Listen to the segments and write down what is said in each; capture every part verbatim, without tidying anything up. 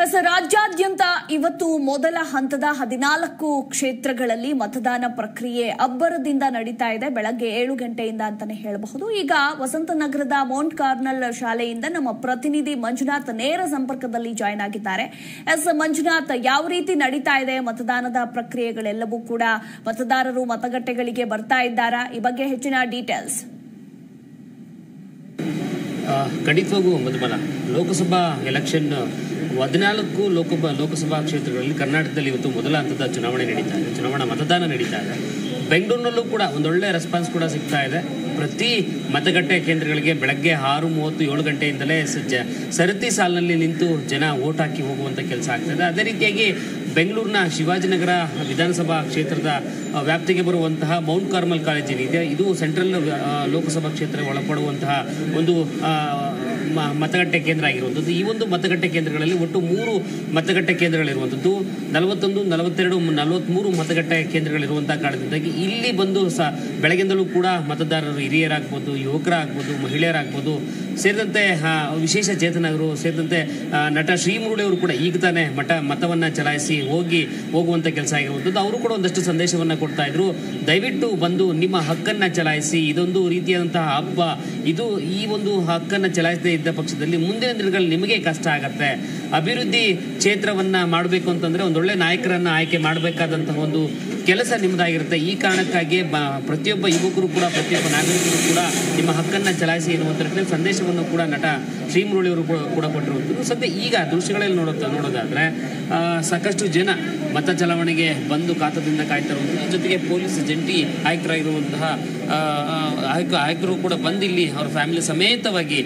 S ರಾಜ್ಯಾದ್ಯಂತ ಇವತ್ತು ಮೊದಲ ಹಂತದ ಹದಿನಾಲ್ಕು ಕ್ಷೇತ್ರಗಳಲ್ಲಿ ಮತದಾನ ಪ್ರಕ್ರಿಯೆ ಅಬ್ಬರದಿಂದ ನಡೀತಾ ಇದೆ. ಬೆಳಗ್ಗೆ ಏಳು ಗಂಟೆಯಿಂದ ಅಂತಾನೆ ಹೇಳಬಹುದು. ಈಗ ವಸಂತನಗರದ ಮೌಂಟ್ ಕಾರ್ನಲ್ ಶಾಲೆಯಿಂದ ನಮ್ಮ ಪ್ರತಿನಿಧಿ ಮಂಜುನಾಥ್ ನೇರ ಸಂಪರ್ಕದಲ್ಲಿ ಜಾಯ್ನ್ ಆಗಿದ್ದಾರೆ. ಎಸ್ ಮಂಜುನಾಥ್, ಯಾವ ರೀತಿ ನಡೀತಾ ಇದೆ ಮತದಾನದ ಪ್ರಕ್ರಿಯೆಗಳೆಲ್ಲವೂ ಕೂಡ? ಮತದಾರರು ಮತಗಟ್ಟೆಗಳಿಗೆ ಬರ್ತಾ ಇದ್ದಾರಾ? ಈ ಬಗ್ಗೆ ಹೆಚ್ಚಿನ ಡೀಟೇಲ್ಸ್. ಖಂಡಿತವಾಗೂ ಮಧುಮಲ, ಲೋಕಸಭಾ ಎಲೆಕ್ಷನ್ ಹದಿನಾಲ್ಕು ಲೋಕಸಭಾ ಲೋಕಸಭಾ ಕ್ಷೇತ್ರಗಳಲ್ಲಿ ಕರ್ನಾಟಕದಲ್ಲಿ ಇವತ್ತು ಮೊದಲ ಹಂತದ ಚುನಾವಣೆ ನಡೀತಾ ಇದೆ. ಚುನಾವಣಾ ಮತದಾನ ನಡೀತಾ ಇದೆ. ಬೆಂಗಳೂರಿನಲ್ಲೂ ಕೂಡ ಒಂದೊಳ್ಳೆ ರೆಸ್ಪಾನ್ಸ್ ಕೂಡ ಸಿಗ್ತಾ ಇದೆ. ಪ್ರತಿ ಮತಗಟ್ಟೆ ಕೇಂದ್ರಗಳಿಗೆ ಬೆಳಗ್ಗೆ ಆರು ಮೂವತ್ತು ಏಳು ಗಂಟೆಯಿಂದಲೇ ಸಜ್ಜ ಸರತಿ ಸಾಲಿನಲ್ಲಿ ನಿಂತು ಜನ ವೋಟ್ ಹಾಕಿ ಹೋಗುವಂಥ ಕೆಲಸ ಆಗ್ತದೆ. ಅದೇ ರೀತಿಯಾಗಿ ಬೆಂಗಳೂರಿನ ಶಿವಾಜಿನಗರ ವಿಧಾನಸಭಾ ಕ್ಷೇತ್ರದ ವ್ಯಾಪ್ತಿಗೆ ಬರುವಂತಹ ಮೌಂಟ್ ಕಾರ್ಮಲ್ ಕಾಲೇಜ್ ಏನಿದೆ, ಇದು ಸೆಂಟ್ರಲ್ ಲೋಕಸಭಾ ಕ್ಷೇತ್ರ ಒಳಪಡುವಂತಹ ಒಂದು ಮತಗಟ್ಟೆ ಕೇಂದ್ರ ಆಗಿರುವಂಥದ್ದು. ಈ ಒಂದು ಮತಗಟ್ಟೆ ಕೇಂದ್ರಗಳಲ್ಲಿ ಒಟ್ಟು ಮೂರು ಮತಗಟ್ಟೆ ಕೇಂದ್ರಗಳಿರುವಂಥದ್ದು. ನಲವತ್ತೊಂದು ನಲವತ್ತೆರಡು ನಲವತ್ತ್ಮೂರು ಮತಗಟ್ಟೆ ಕೇಂದ್ರಗಳಿರುವಂತಹ ಕಾರಣದಿಂದಾಗಿ ಇಲ್ಲಿ ಬಂದು ಸಹ ಬೆಳಗಿಂದಲೂ ಕೂಡ ಮತದಾರರು ಹಿರಿಯರಾಗ್ಬೋದು, ಯುವಕರಾಗ್ಬೋದು, ಮಹಿಳೆಯರಾಗ್ಬೋದು, ಸೇರಿದಂತೆ ವಿಶೇಷ ಚೇತನರು ಸೇರಿದಂತೆ ನಟ ಶ್ರೀಮುರಳಿ ಅವರು ಕೂಡ ಈಗ ತಾನೇ ಮಠ ಮತವನ್ನು ಚಲಾಯಿಸಿ ಹೋಗಿ ಹೋಗುವಂಥ ಕೆಲಸ ಆಗಿರುವಂಥದ್ದು. ಅವರು ಕೂಡ ಒಂದಷ್ಟು ಸಂದೇಶವನ್ನು ಕೊಡ್ತಾ ಇದ್ರು. ದಯವಿಟ್ಟು ಬಂದು ನಿಮ್ಮ ಹಕ್ಕನ್ನು ಚಲಾಯಿಸಿ. ಇದೊಂದು ರೀತಿಯಾದಂತಹ ಹಬ್ಬ. ಇದು ಈ ಒಂದು ಹಕ್ಕನ್ನು ಚಲಾಯಿಸದೇ ಇದ್ದ ಪಕ್ಷದಲ್ಲಿ ಮುಂದಿನ ದಿನಗಳಲ್ಲಿ ನಿಮಗೆ ಕಷ್ಟ ಆಗತ್ತೆ. ಅಭಿವೃದ್ಧಿ ಕ್ಷೇತ್ರವನ್ನ ಮಾಡಬೇಕು ಅಂತಂದ್ರೆ ಒಂದೊಳ್ಳೆ ನಾಯಕರನ್ನ ಆಯ್ಕೆ ಮಾಡಬೇಕಾದಂತಹ ಒಂದು ಕೆಲಸ ನಿಮ್ಮದಾಗಿರುತ್ತೆ. ಈ ಕಾರಣಕ್ಕಾಗಿ ಪ್ರತಿಯೊಬ್ಬ ಯುವಕರು ಕೂಡ ಪ್ರತಿಯೊಬ್ಬ ನಾಗರಿಕರು ಕೂಡ ನಿಮ್ಮ ಹಕ್ಕನ್ನು ಚಲಾಯಿಸಿ ಎನ್ನುವಂಥ ಸಂದೇಶವನ್ನು ಕೂಡ ನಟ ಶ್ರೀಮುರಳಿ ಅವರು ಕೂಡ ಕೊಟ್ಟಿರುವಂಥದ್ದು. ಸದ್ಯ ಈಗ ದೃಶ್ಯಗಳಲ್ಲಿ ನೋಡುತ್ತಾ ನೋಡೋದಾದ್ರೆ ಸಾಕಷ್ಟು ಜನ ಮತ ಚಲಾವಣೆಗೆ ಬಂದು ಕಾತದಿಂದ ಕಾಯ್ತಾ ಇರುವಂಥದ್ದು. ಜೊತೆಗೆ ಪೊಲೀಸ್ ಜಂಟಿ ಆಯುಕ್ತರಾಗಿರುವಂತಹ ಆಯುಕ್ತ ಆಯುಕ್ತರು ಕೂಡ ಬಂದಿಲ್ಲಿ ಅವರ ಫ್ಯಾಮಿಲಿ ಸಮೇತವಾಗಿ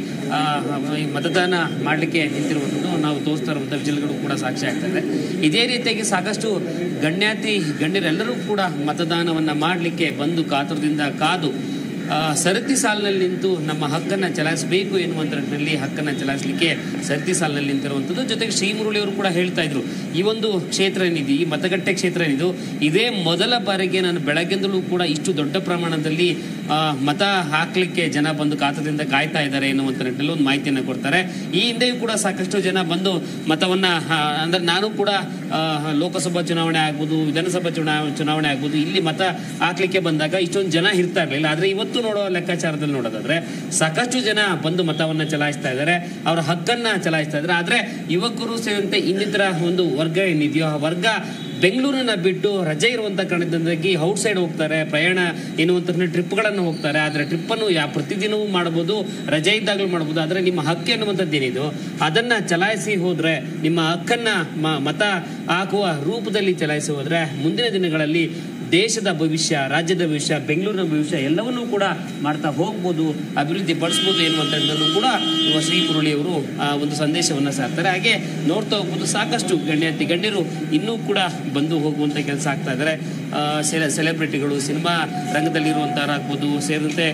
ಮತದಾನ ಮಾಡಲಿಕ್ಕೆ ನಿಂತಿರುವಂಥದ್ದು ನಾವು ತೋರಿಸ್ತಾ ಇರುವಂಥ ವಿಜುವಲ್ಗಳು ಕೂಡ ಸಾಕ್ಷಿ ಆಗ್ತದೆ. ಇದೇ ರೀತಿಯಾಗಿ ಸಾಕಷ್ಟು ಗಣ್ಯಾತಿ ಗಣ್ಯರೆಲ್ಲರೂ ಕೂಡ ಮತದಾನವನ್ನು ಮಾಡಲಿಕ್ಕೆ ಬಂದು ಕಾತುರದಿಂದ ಕಾದು ಸರತಿ ಸಾಲಿನಲ್ಲಿ ನಿಂತು ನಮ್ಮ ಹಕ್ಕನ್ನು ಚಲಾಯಿಸಬೇಕು ಎನ್ನುವಂಥ ನಿಟ್ಟಿನಲ್ಲಿ ಹಕ್ಕನ್ನು ಚಲಾಯಿಸಲಿಕ್ಕೆ ಸರತಿ ಸಾಲಿನಲ್ಲಿ ನಿಂತಿರುವಂಥದ್ದು. ಜೊತೆಗೆ ಶ್ರೀಮುರಳಿ ಅವರು ಕೂಡ ಹೇಳ್ತಾ ಇದ್ರು, ಈ ಒಂದು ಕ್ಷೇತ್ರ ಏನಿದೆ, ಈ ಮತಗಟ್ಟೆ ಕ್ಷೇತ್ರ ಏನಿದು, ಇದೇ ಮೊದಲ ಬಾರಿಗೆ ನಾನು ಬೆಳಗ್ಗೆಂದಲೂ ಕೂಡ ಇಷ್ಟು ದೊಡ್ಡ ಪ್ರಮಾಣದಲ್ಲಿ ಮತ ಹಾಕಲಿಕ್ಕೆ ಜನ ಬಂದು ಕಾತದಿಂದ ಕಾಯ್ತಾ ಇದ್ದಾರೆ ಎನ್ನುವಂಥ ನಿಟ್ಟಿನಲ್ಲಿ ಒಂದು ಮಾಹಿತಿಯನ್ನು ಕೊಡ್ತಾರೆ. ಈ ಹಿಂದೆಯೂ ಕೂಡ ಸಾಕಷ್ಟು ಜನ ಬಂದು ಮತವನ್ನ ಅಂದ್ರೆ ನಾನು ಕೂಡ ಲೋಕಸಭಾ ಚುನಾವಣೆ ಆಗ್ಬೋದು, ವಿಧಾನಸಭಾ ಚುನಾವಣೆ ಚುನಾವಣೆ ಆಗ್ಬೋದು, ಇಲ್ಲಿ ಮತ ಹಾಕ್ಲಿಕ್ಕೆ ಬಂದಾಗ ಇಷ್ಟೊಂದು ಜನ ಇರ್ತಾ ಇರಲಿಲ್ಲ. ಆದ್ರೆ ಇವತ್ತು ನೋಡೋ ಲೆಕ್ಕಾಚಾರದಲ್ಲಿ ನೋಡೋದಾದ್ರೆ ಸಾಕಷ್ಟು ಜನ ಬಂದು ಮತವನ್ನ ಚಲಾಯಿಸ್ತಾ ಇದ್ದಾರೆ, ಅವರ ಹಕ್ಕನ್ನ ಚಲಾಯಿಸ್ತಾ ಇದ್ದಾರೆ. ಆದ್ರೆ ಯುವಕರು ಸೇರಿದಂತೆ ಇನ್ನಿತರ ಒಂದು ವರ್ಗ ಏನಿದೆಯೋ ಆ ವರ್ಗ ಬೆಂಗಳೂರನ್ನ ಬಿಟ್ಟು ರಜೆ ಇರುವಂತ ಕಾರಣದಿಂದಾಗಿ ಔಟ್ ಸೈಡ್ ಹೋಗ್ತಾರೆ, ಪ್ರಯಾಣ ಎನ್ನುವಂಥ ಟ್ರಿಪ್ಗಳನ್ನು ಹೋಗ್ತಾರೆ. ಆದ್ರೆ ಟ್ರಿಪ್ ಅನ್ನು ಯಾವ ಪ್ರತಿದಿನವೂ ಮಾಡಬಹುದು, ರಜೆ ಇದ್ದಾಗಲೂ ಮಾಡಬಹುದು. ಆದ್ರೆ ನಿಮ್ಮ ಹಕ್ಕು ಎನ್ನುವಂಥದ್ದು ಏನಿದೆಯೋ ಅದನ್ನ ಚಲಾಯಿಸಿ ಹೋದ್ರೆ, ನಿಮ್ಮ ಹಕ್ಕನ್ನ ಮತ ಹಾಕುವ ರೂಪದಲ್ಲಿ ಚಲಾಯಿಸಿ ಹೋದ್ರೆ ಮುಂದಿನ ದಿನಗಳಲ್ಲಿ ದೇಶದ ಭವಿಷ್ಯ, ರಾಜ್ಯದ ಭವಿಷ್ಯ, ಬೆಂಗಳೂರಿನ ಭವಿಷ್ಯ ಎಲ್ಲವನ್ನೂ ಕೂಡ ಮಾಡ್ತಾ ಹೋಗ್ಬೋದು, ಅಭಿವೃದ್ಧಿ ಪಡಿಸ್ಬೋದು ಎನ್ನುವಂಥದ್ದನ್ನು ಕೂಡ ಶ್ರೀಮುರಳಿ ಅವರು ಒಂದು ಸಂದೇಶವನ್ನು ಸಾರ್ತಾರೆ. ಹಾಗೆ ನೋಡ್ತಾ ಹೋಗ್ಬೋದು ಸಾಕಷ್ಟು ಗಣ್ಯಾತಿ ಗಣ್ಯರು ಇನ್ನೂ ಕೂಡ ಬಂದು ಹೋಗುವಂಥ ಕೆಲಸ ಆಗ್ತಾ ಇದ್ದಾರೆ. ಸೆಲೆ ಸೆಲೆಬ್ರಿಟಿಗಳು, ಸಿನಿಮಾ ರಂಗದಲ್ಲಿರುವಂಥವ್ರಾಗ್ಬೋದು, ಸೇರಿದಂತೆ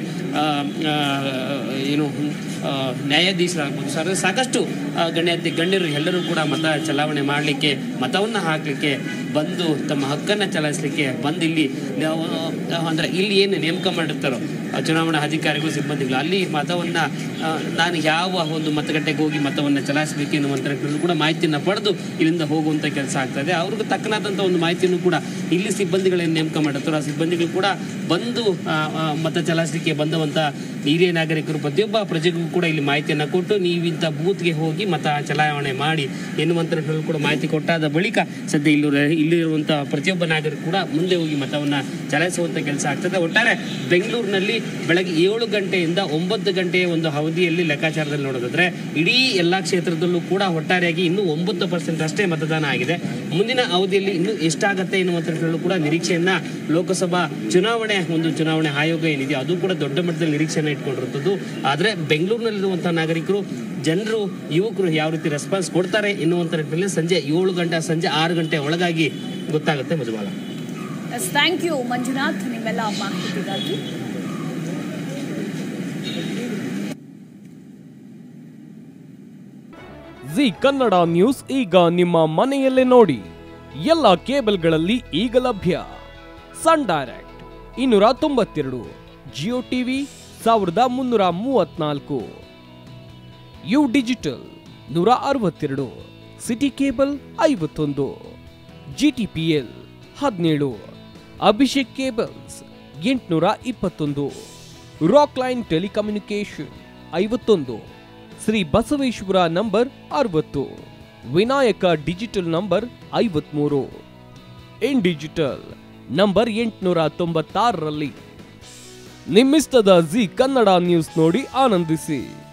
ಏನು ನ್ಯಾಯಾಧೀಶರಾಗ್ಬೋದು, ಸರ್ ಸಾಕಷ್ಟು ಗಣ್ಯಾತಿ ಗಣ್ಯರು ಎಲ್ಲರೂ ಕೂಡ ಮತ ಚಲಾವಣೆ ಮಾಡಲಿಕ್ಕೆ, ಮತವನ್ನು ಹಾಕಲಿಕ್ಕೆ ಬಂದು ತಮ್ಮ ಹಕ್ಕನ್ನು ಚಲಾಯಿಸಲಿಕ್ಕೆ ಬಂದು ಇಲ್ಲಿ ಅಂದರೆ ಇಲ್ಲಿ ಏನು ನೇಮಕ ಮಾಡಿರ್ತಾರೋ ಚುನಾವಣಾ ಅಧಿಕಾರಿಗಳು, ಸಿಬ್ಬಂದಿಗಳು, ಅಲ್ಲಿ ಮತವನ್ನು ನಾನು ಯಾವ ಒಂದು ಮತಗಟ್ಟೆಗೆ ಹೋಗಿ ಮತವನ್ನು ಚಲಾಯಿಸಬೇಕು ಎನ್ನುವಂಥ ಕೂಡ ಮಾಹಿತಿಯನ್ನು ಪಡೆದು ಇಲ್ಲಿಂದ ಹೋಗುವಂಥ ಕೆಲಸ ಆಗ್ತದೆ. ಅವ್ರಿಗೆ ತಕ್ಕನಾದಂಥ ಒಂದು ಮಾಹಿತಿಯನ್ನು ಕೂಡ ಇಲ್ಲಿ ಸಿಬ್ಬಂದಿಗಳೇನು ನೇಮಕ ಮಾಡಿರ್ತಾರೋ ಆ ಸಿಬ್ಬಂದಿಗಳು ಕೂಡ ಬಂದು ಮತ ಚಲಾಯಿಸಲಿಕ್ಕೆ ಬಂದವಂಥ ಹಿರಿಯ ನಾಗರಿಕರು ಪ್ರತಿಯೊಬ್ಬ ಪ್ರಜೆಗೂ ಕೂಡ ಇಲ್ಲಿ ಮಾಹಿತಿಯನ್ನು ಕೊಟ್ಟು ನೀವಿಂಥ ಬೂತ್ಗೆ ಹೋಗಿ ಮತ ಚಲಾವಣೆ ಮಾಡಿ ಎನ್ನುವಂಥ ಕೂಡ ಮಾಹಿತಿ ಕೊಟ್ಟಾದ ಬಳಿಕ ಸದ್ಯ ಇಲ್ಲಿ ಇಲ್ಲಿರುವಂಥ ಪ್ರತಿಯೊಬ್ಬ ನಾಗರಿಕರು ಕೂಡ ಮುಂದೆ ಹೋಗಿ ಮತವನ್ನು ಚಲಾಯಿಸುವಂಥ ಕೆಲಸ ಆಗ್ತದೆ. ಒಟ್ಟಾರೆ ಬೆಂಗಳೂರಿನಲ್ಲಿ ಬೆಳಗ್ಗೆ ಏಳು ಗಂಟೆಯಿಂದ ಒಂಬತ್ತು ಗಂಟೆಯ ಒಂದು ಅವಧಿಯಲ್ಲಿ ಲೆಕ್ಕಾಚಾರದಲ್ಲಿ ನೋಡೋದಾದ್ರೆ ಇಡೀ ಎಲ್ಲಾ ಕ್ಷೇತ್ರದಲ್ಲೂ ಕೂಡ ಒಟ್ಟಾರೆಯಾಗಿ ಇನ್ನೂ ಒಂಬತ್ತು ಪರ್ಸೆಂಟ್ ಅಷ್ಟೇ ಮತದಾನ ಆಗಿದೆ. ಮುಂದಿನ ಅವಧಿಯಲ್ಲಿ ಇನ್ನೂ ಎಷ್ಟಾಗತ್ತೆ ಎನ್ನುವಂಥ ಕೂಡ ನಿರೀಕ್ಷೆಯನ್ನ ಲೋಕಸಭಾ ಚುನಾವಣೆ ಒಂದು ಚುನಾವಣೆ ಆಯೋಗ ಏನಿದೆ ಅದು ಕೂಡ ದೊಡ್ಡ ಮಟ್ಟದಲ್ಲಿ ನಿರೀಕ್ಷೆಯನ್ನು ಇಟ್ಕೊಂಡಿರುತ್ತದೆ. ಆದರೆ ಬೆಂಗಳೂರಿನಲ್ಲಿರುವಂತಹ ನಾಗರಿಕರು, ಜನರು, ಯುವಕರು ಯಾವ ರೀತಿ ರೆಸ್ಪಾನ್ಸ್ ಕೊಡ್ತಾರೆ ಎನ್ನುವಂಥ ನಿಟ್ಟಿನಲ್ಲಿ ಸಂಜೆ ಏಳು ಗಂಟೆ ಸಂಜೆ ಆರು ಗಂಟೆ ಒಳಗಾಗಿ ಗೊತ್ತಾಗುತ್ತೆ. ಮಧುಬಾಲ, ಥ್ಯಾಂಕ್ ಯು ಮಂಜುನಾಥ್ ನಿಮ್ಮೆಲ್ಲ ಮಾಹಿತಿಗಾಗಿ. ಜಿ ಕನ್ನಡ ನ್ಯೂಸ್ ಈಗ ನಿಮ್ಮ ಮನೆಯಲ್ಲೇ ನೋಡಿ. ಎಲ್ಲ ಕೇಬಲ್ಗಳಲ್ಲಿ ಈಗ ಲಭ್ಯ. ಸನ್ ಡೈರೆಕ್ಟ್ ಇನ್ನೂರ ತೊಂಬತ್ತೆರಡು, ಜಿಯೋ ಟಿವಿ ಸಾವಿರದ ಮುನ್ನೂರ ಮೂವತ್ನಾಲ್ಕು, ಯು ಡಿಜಿಟಲ್ ನೂರ ಅರವತ್ತೆರಡು, ಸಿಟಿ ಕೇಬಲ್ ಐವತ್ತೊಂದು, ಜಿಟಿಪಿಎಲ್ ಹದಿನೇಳು, ಅಭಿಷೇಕ್ ಕೇಬಲ್ಸ್ ಎಂಟುನೂರ ಇಪ್ಪತ್ತೊಂದು, ರಾಕ್ ಲೈನ್ ಟೆಲಿಕಮ್ಯುನಿಕೇಶನ್ ಐವತ್ತೊಂದು, ಶ್ರೀ ಬಸವೇಶ್ವರ ನಂಬರ್ ಅರವತ್ತು, ವಿನಾಯಕ ಡಿಜಿಟಲ್ ನಂಬರ್ ಐವತ್ಮೂರು, ಇನ್ ಡಿಜಿಟಲ್ ನಂಬರ್ ಎಂಟುನೂರ ತೊಂಬತ್ತಾರರಲ್ಲಿ. ನಿಮ್ಮಿಸ್ತದ ಜಿ ಕನ್ನಡ ನ್ಯೂಸ್ ನೋಡಿ ಆನಂದಿಸಿ.